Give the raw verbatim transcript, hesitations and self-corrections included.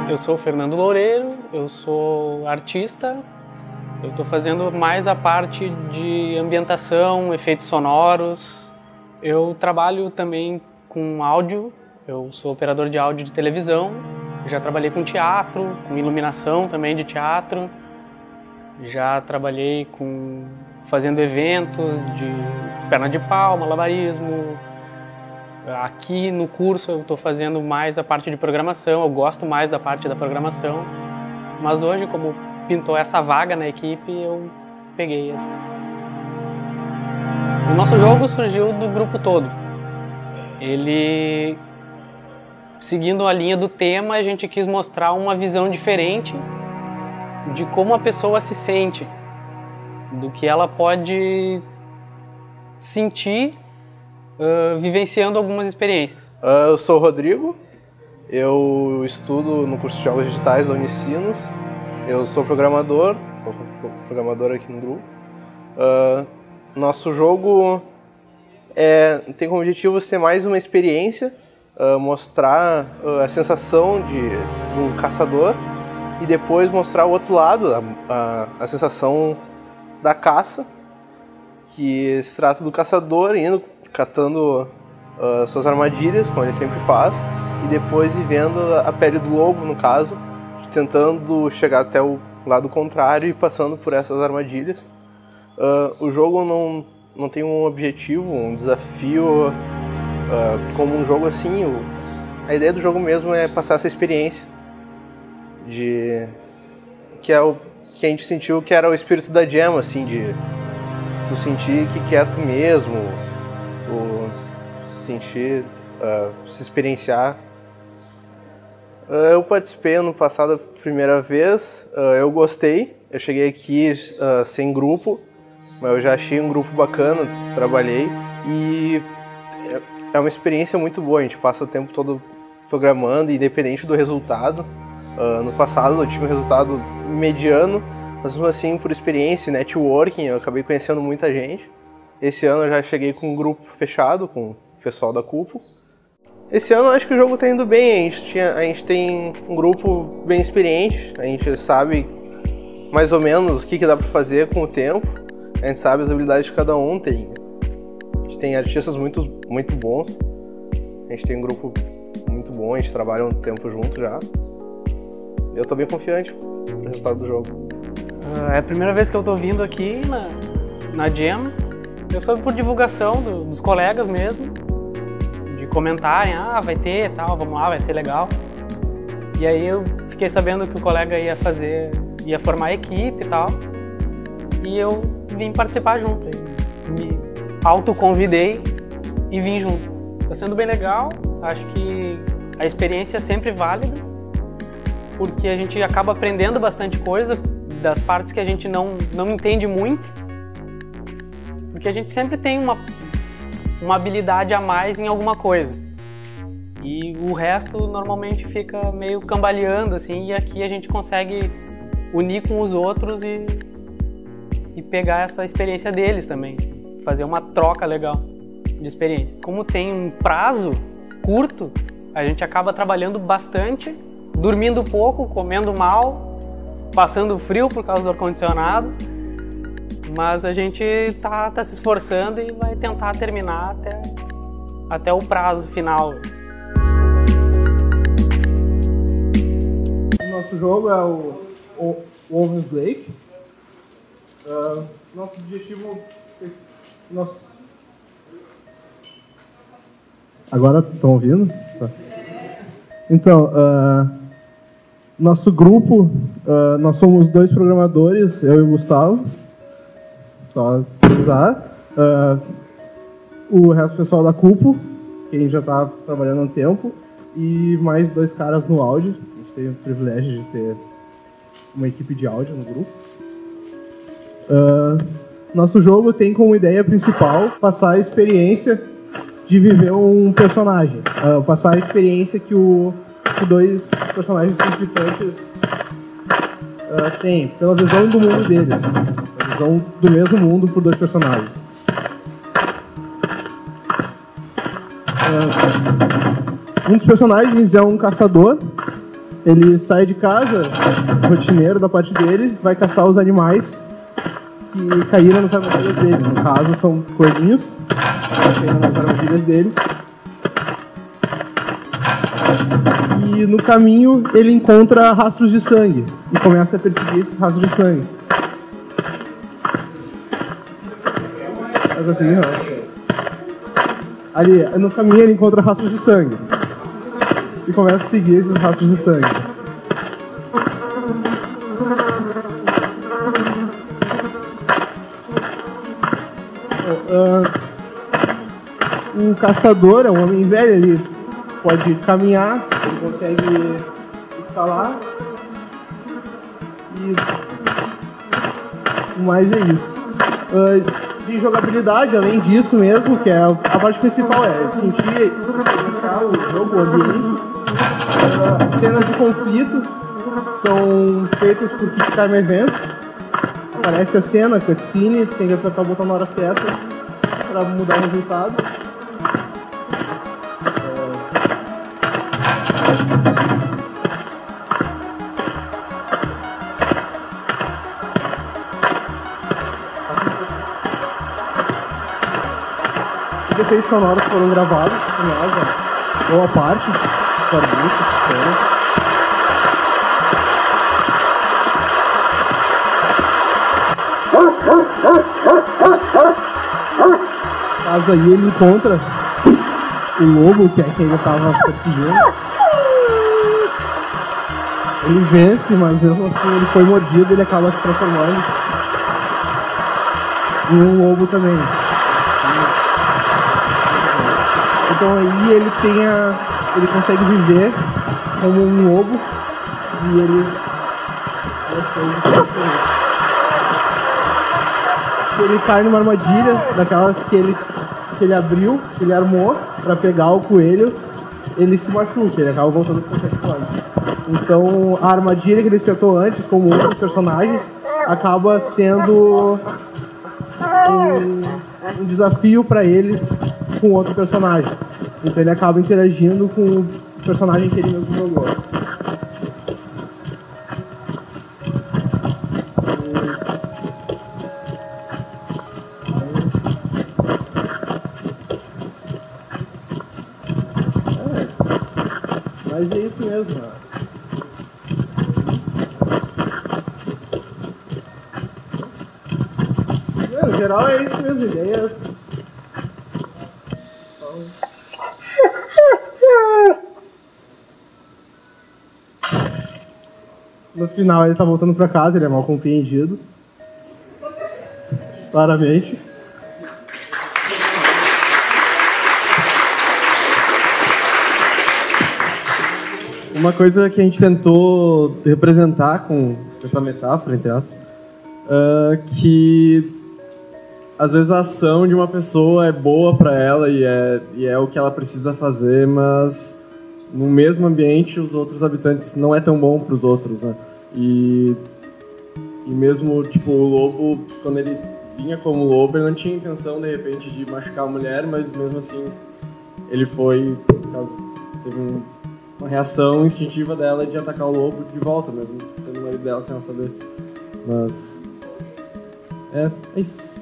Eu sou o Fernando Loureiro, eu sou artista, eu estou fazendo mais a parte de ambientação, efeitos sonoros. Eu trabalho também com áudio, eu sou operador de áudio de televisão, já trabalhei com teatro, com iluminação também de teatro, já trabalhei com fazendo eventos de perna de pau, malabarismo. Aqui no curso eu estou fazendo mais a parte de programação, eu gosto mais da parte da programação, mas hoje, como pintou essa vaga na equipe, eu peguei essa. O nosso jogo surgiu do grupo todo. Ele, seguindo a linha do tema, a gente quis mostrar uma visão diferente de como a pessoa se sente, do que ela pode sentir Uh, vivenciando algumas experiências. Uh, eu sou o Rodrigo, eu estudo no curso de Jogos Digitais da Unicinos, eu sou programador, sou programador aqui no grupo. Uh, nosso jogo é, tem como objetivo ser mais uma experiência, uh, mostrar uh, a sensação de, do caçador e depois mostrar o outro lado, a, a, a sensação da caça, que se trata do caçador indo catando uh, suas armadilhas, como ele sempre faz, e depois vivendo a pele do lobo, no caso, tentando chegar até o lado contrário e passando por essas armadilhas. Uh, o jogo não, não tem um objetivo, um desafio, uh, como um jogo assim. O, a ideia do jogo mesmo é passar essa experiência, de, que, é o, que a gente sentiu que era o espírito da Jam, assim, de tu sentir que, que é tu mesmo, sentir, uh, se experienciar. Uh, eu participei ano passado a primeira vez, uh, eu gostei, eu cheguei aqui uh, sem grupo, mas eu já achei um grupo bacana, trabalhei e é uma experiência muito boa, a gente passa o tempo todo programando, independente do resultado. Uh, no passado eu tive um resultado mediano, mas mesmo assim, por experiência, networking, eu acabei conhecendo muita gente. Esse ano eu já cheguei com um grupo fechado, com o pessoal da Cupo. Esse ano eu acho que o jogo está indo bem, a gente, tinha, a gente tem um grupo bem experiente, a gente sabe mais ou menos o que, que dá para fazer com o tempo, a gente sabe as habilidades de cada um, tem, a gente tem artistas muito, muito bons, a gente tem um grupo muito bom, a gente trabalha um tempo junto já. Eu estou bem confiante no resultado do jogo. Uh, é a primeira vez que eu estou vindo aqui na, na Jam. Eu soube por divulgação do, dos colegas mesmo, de comentarem, ah, vai ter e tal, vamos lá, vai ser legal. E aí eu fiquei sabendo que o colega ia fazer, ia formar a equipe e tal, e eu vim participar junto. Me autoconvidei e vim junto. Tá sendo bem legal, acho que a experiência é sempre válida, porque a gente acaba aprendendo bastante coisa das partes que a gente não, não entende muito. Porque a gente sempre tem uma, uma habilidade a mais em alguma coisa. E o resto normalmente fica meio cambaleando, assim, e aqui a gente consegue unir com os outros e, e pegar essa experiência deles também. Assim, fazer uma troca legal de experiência. Como tem um prazo curto, a gente acaba trabalhando bastante, dormindo pouco, comendo mal, passando frio por causa do ar-condicionado. Mas a gente tá, tá se esforçando e vai tentar terminar até, até o prazo final. O nosso jogo é o, o Wolven's Lake. Uh, nosso objetivo... Nosso... Agora estão ouvindo? Tá. Então, uh, nosso grupo, uh, nós somos dois programadores, eu e o Gustavo. Só precisar. Uh, o resto do pessoal da Cupo, que a gente já está trabalhando há um tempo, e mais dois caras no áudio. A gente tem o privilégio de ter uma equipe de áudio no grupo. Uh, nosso jogo tem como ideia principal passar a experiência de viver um personagem. Uh, passar a experiência que, o, que dois personagens implicantes uh, têm, pela visão do mundo deles. Do mesmo mundo por dois personagens. Um dos personagens é um caçador ele sai de casa, rotineiro da parte dele, vai caçar os animais que caíram nas armadilhas dele. No caso, são coelhinhos que caíram nas armadilhas dele. E no caminho ele encontra rastros de sangue e começa a perseguir esses rastros de sangue. Tá conseguindo? Ali, no caminho ele encontra rastros de sangue e começa a seguir esses rastros de sangue. Uh, o caçador é um homem velho, ele pode caminhar, ele consegue escalar e mais é isso. Uh, de jogabilidade, além disso mesmo, que é a, a parte principal é sentir o jogo, o ambiente. Uh, cenas de conflito são feitas por Quick Time Events. Aparece a cena, cutscene, você tem que apertar o botão na hora certa para mudar o resultado. Os efeitos sonoros foram gravados por nós, ó, boa parte, para isso, caso aí ele encontra o lobo, que é quem ele estava perseguindo. Ele vence, mas mesmo assim ele foi mordido e ele acaba se transformando em um lobo também. Então aí ele tem a, ele consegue viver como um lobo e ele ele cai numa armadilha daquelas que ele, que ele abriu, que ele armou para pegar o coelho, ele se machuca, ele acaba voltando para o personagem. Então a armadilha que ele acertou antes, como outros personagens, acaba sendo um, um desafio para ele com outro personagem. Então ele acaba interagindo com o personagem que ele mesmo jogou. É, mas é isso mesmo. É, no geral é isso mesmo, a ideia. No final ele tá voltando pra casa, ele é mal compreendido. Claramente. Uma coisa que a gente tentou representar com essa metáfora, entre aspas, uh, que às vezes a ação de uma pessoa é boa pra ela e é, e é o que ela precisa fazer, mas no mesmo ambiente os outros habitantes não é tão bom para os outros, né? E, e mesmo, tipo, o lobo, quando ele vinha como lobo, ele não tinha intenção, de repente, de machucar a mulher, mas mesmo assim ele foi, no caso, teve um, uma reação instintiva dela de atacar o lobo de volta, mesmo sendo o marido dela sem ela saber. Mas é, é isso.